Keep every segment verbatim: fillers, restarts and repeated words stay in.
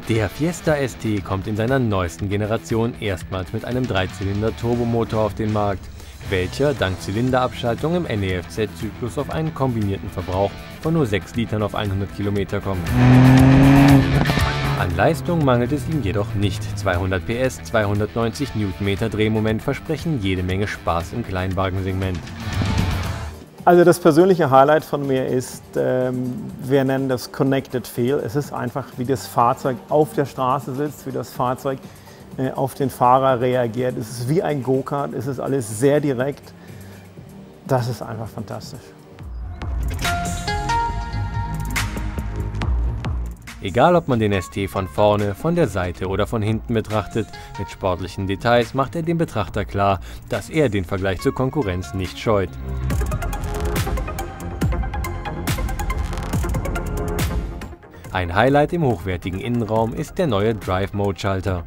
Der Fiesta S T kommt in seiner neuesten Generation erstmals mit einem Dreizylinder-Turbomotor auf den Markt, welcher dank Zylinderabschaltung im N E F Z-Zyklus auf einen kombinierten Verbrauch von nur sechs Litern auf hundert Kilometer kommt. An Leistung mangelt es ihm jedoch nicht. zweihundert P S, zweihundertneunzig Newtonmeter Drehmoment versprechen jede Menge Spaß im Kleinwagensegment. Also das persönliche Highlight von mir ist, ähm, wir nennen das Connected Feel. Es ist einfach, wie das Fahrzeug auf der Straße sitzt, wie das Fahrzeug äh, auf den Fahrer reagiert. Es ist wie ein Go-Kart, es ist alles sehr direkt. Das ist einfach fantastisch. Egal ob man den S T von vorne, von der Seite oder von hinten betrachtet, mit sportlichen Details macht er dem Betrachter klar, dass er den Vergleich zur Konkurrenz nicht scheut. Ein Highlight im hochwertigen Innenraum ist der neue Drive-Mode-Schalter.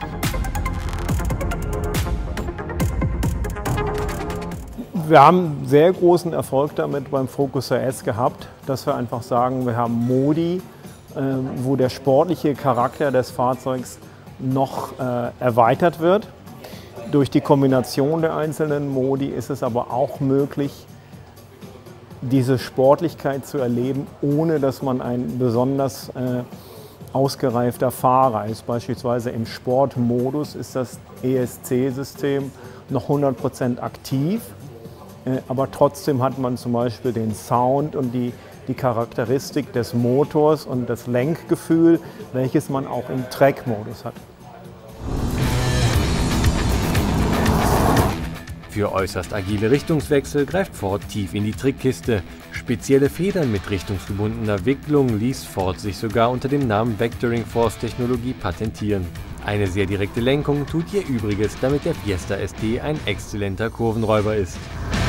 Wir haben sehr großen Erfolg damit beim Focus R S gehabt, dass wir einfach sagen, wir haben Modi, äh, wo der sportliche Charakter des Fahrzeugs noch äh, erweitert wird. Durch die Kombination der einzelnen Modi ist es aber auch möglich, diese Sportlichkeit zu erleben, ohne dass man ein besonders äh, ausgereifter Fahrer ist. Beispielsweise im Sportmodus ist das E S C-System noch hundert Prozent aktiv, äh, aber trotzdem hat man zum Beispiel den Sound und die, die Charakteristik des Motors und das Lenkgefühl, welches man auch im Track-Modus hat. Für äußerst agile Richtungswechsel greift Ford tief in die Trickkiste. Spezielle Federn mit richtungsgebundener Wicklung ließ Ford sich sogar unter dem Namen Vectoring Force Technologie patentieren. Eine sehr direkte Lenkung tut ihr Übriges, damit der Fiesta S T ein exzellenter Kurvenräuber ist.